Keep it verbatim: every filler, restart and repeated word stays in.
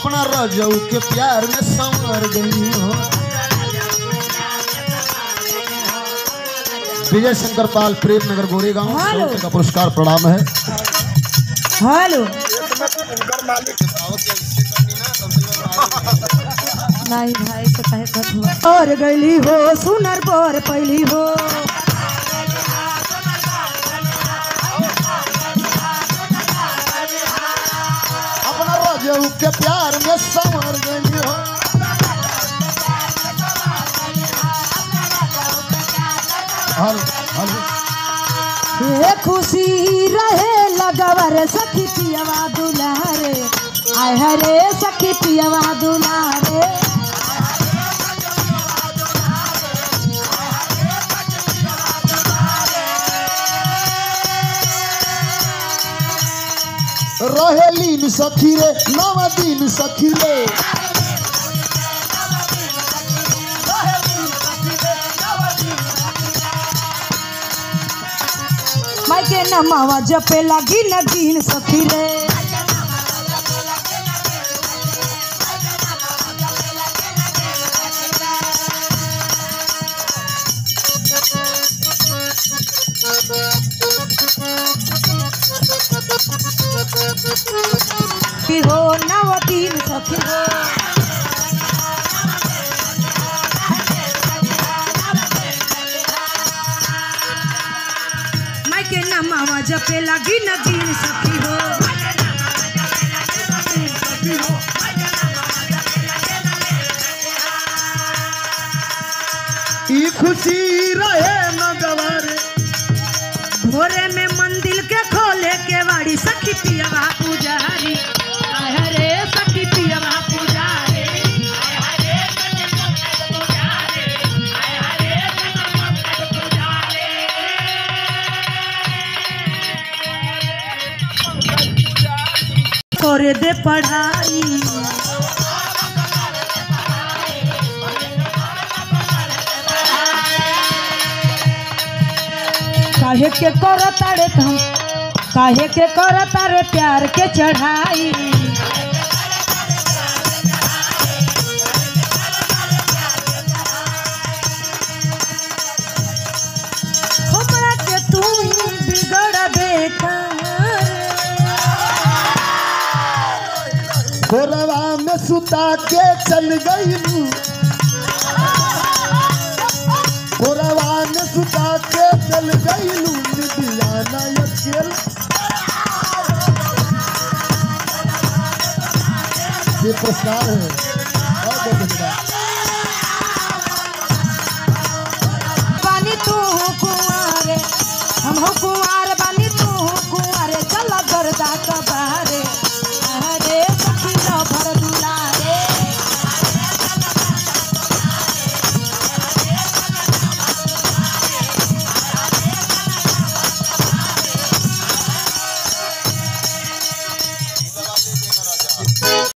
अपना रजऊ के प्यार में संवर गई हो। विजय शंकर पाल प्रेम नगर गोरेगांव का पुरस्कार प्रणाम है। हेलो नहीं भाई से कहे कथुआ और गईली हो सुनर बोर पैली हो। अपना रजऊ के प्यार में संवर गई हो। हल हल ये खुशी रहे लगवर सखी पियवा दुलारे आय हरे सखी पियवा दुलारे। रहेलीन सखी रे नव दिन सखी रे। माई के नमावा जपे लगी नगीन सखी रे। हो नव दिन सखी हो माई के नमावा जपे लगी नगीन सखी हो। ई खुशी रहे नगवर भोरे में मंदिर के खोले के वाड़ी सखी पियवा पुजारी आय हरे सखी पियवा पुजारी। करे दे पढ़ाई काहे के करता रे तुम काहे के करता रे प्यार के चढ़ाई। हमरा के तू ही बिगड़ बेकार गोरवा में सुता के चल गई। गोरवा में सुता के चल गई निदियाना अकेल। ये पुरस्कार है।